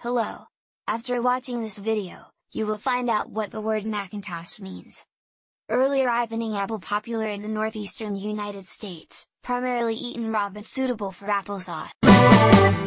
Hello! After watching this video, you will find out what the word Mcintosh means. Early ripening apple popular in the northeastern United States, primarily eaten raw but suitable for applesauce.